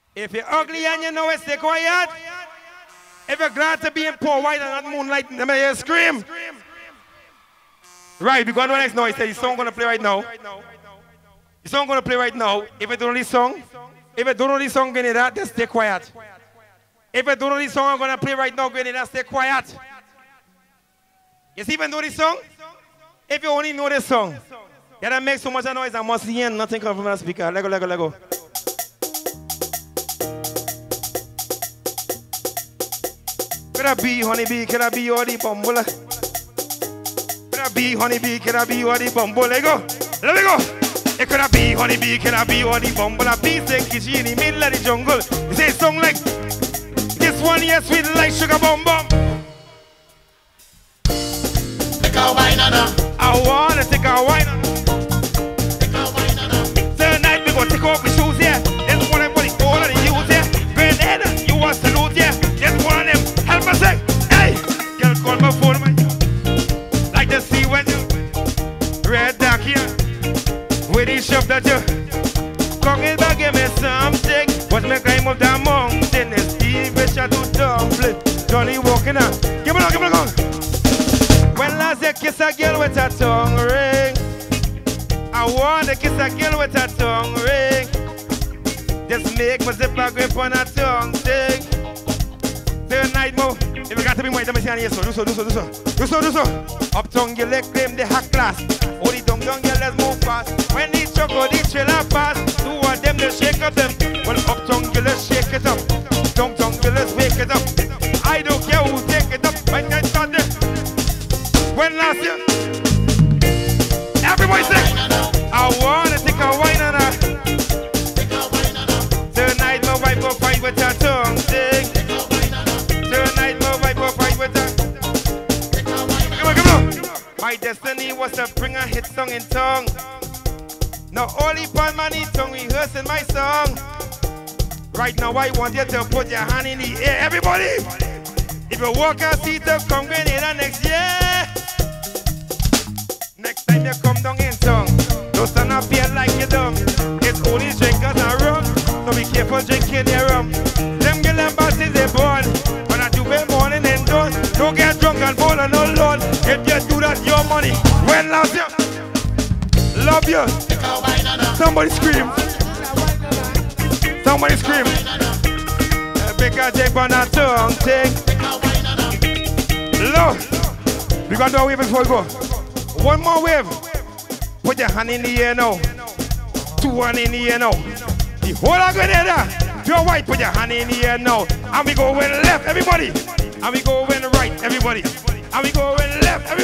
If you're ugly and you know it, stay quiet. If you're glad to be in poor white and not moonlight, let me hear you scream. Right, we're going to the next noise. The song going to play right now. The song going to play right now. If you don't know this song, Grenada, just stay quiet. If you don't know this song I'm going to play right now, Grenada, stay quiet. You see, even know this song? If you only know this song, you gotta make so much noise, I must hear nothing come from the speaker. Lego, Lego, Lego. Could I be honeybee? Could I be all the bumble? Could I be honeybee? Could I be all the bumble? Let go. Let me go. It could I be honeybee? Could I be all the bumble? A bee saying she in the middle of the jungle. You say a song like this one, yes, sweet like sugar bum bum. Take a wine on her. I wanna take a wine on. Take a wine on her. Tonight we gonna take off my shoes, yeah. This one everybody all of the youth, yeah. Grenada, you want salute, yeah. This one of them help me say, hey. Girl, call my phone, man. Like to see when you red dark here. With the shop that you come in back, give me something. Watch me climb up that mountain. It's Steve Bishop to dumpling. Johnny walking out. Give me on. When last you kiss a girl with a tongue ring, I wanna kiss a girl with a tongue ring. Just make my zipper grip on a tongue thing. Tonight, mo. If you got to be white, let me see on here. Do so. Up tongue, you let claim the hot class. Oh, the down, girl, let's move fast. When the choco, the trailer pass, two of them, they shake up them. Well, up tongue, you let's shake it up. Down tongue, you let's wake it up. I don't care who take it up. When I start it. When last year, everybody say, I wanna take a wine on her. Tonight my wife will fight with her tongue thing. Tonight my wife will fight with her. Come on. My destiny was to bring a hit song in tongue. Now only pan money tongue rehearsing my song. Right now I want you to put your hand in the air, everybody. If you walk and see to come Grenada next year. Next time you come down in tongue, don't stand up here like you dumb. It's only drinkers and rum, so be careful drinking your rum. Them girl and bosses they born, when I do it morning and dawn. Don't get drunk and fall on no Lord. If you do that, your money. When last year, love you. Somebody scream. Somebody scream. Big a jig on that tongue thing. Look, we got to do a wave before we go. One more wave. Put your hand in the air now. Two hands in the air now. The whole of Grenada. Pure white, put your hand in the air now. And we go when left, everybody. And we go when right, everybody. And we go when left, everybody.